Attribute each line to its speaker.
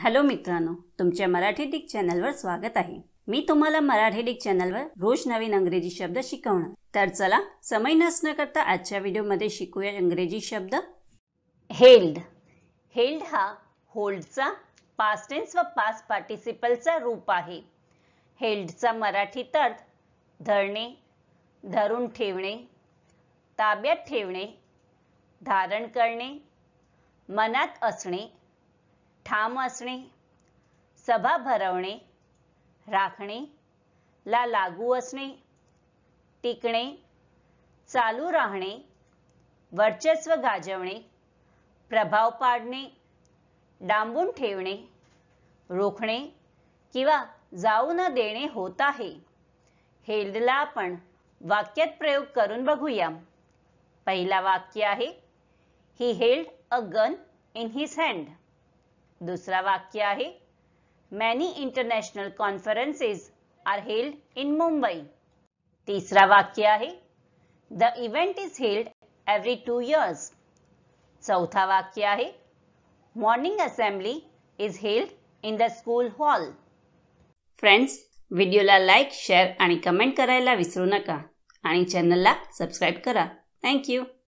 Speaker 1: Hello मित्रांनो, तुमच्या Marathi Dick चॅनलवर स्वागत आहे। मी तुम्हाला मराठी डिक चॅनलवर रोज नवीन इंग्रजी शब्द शिकवणार। तर चला समय नष्ट न करता आजच्या व्हिडिओमध्ये शिकूया इंग्रजी शब्द। हेल्ड। हेल्ड हा होल्डचा पास्ट टेन्स व पास्ट पार्टिसिपलचा रूप आहे। हेल्डचा मराठीत अर्थ धरणे, धरून ठेवणे, ताब्यात ठेवणे, धारण करणे, मनात असणे, ठाम असणे, सभा भरवणे, राखणे, ला लागू असणे, टिकणे, चालू राहणे, वर्चस्व गाजवणे, प्रभाव पाडणे, डांबून ठेवणे, रोखणे किंवा जाऊ न देणे होत आहे। हेल्डला आपण वाक्यात प्रयोग करून बघूया। पहिला वाक्य आहे he held a gun in his hand. दूसरा वाक्य आहे many international conferences are held in Mumbai। तीसरा वाक्य आहे the event is held every 2 years। चौथा वाक्य आहे morning assembly is held in the school hall। Friends, व्हिडिओला लाईक, शेअर आणि कमेंट करायला विसरू नका आणि चॅनलला सबस्क्राइब करा। Thank you.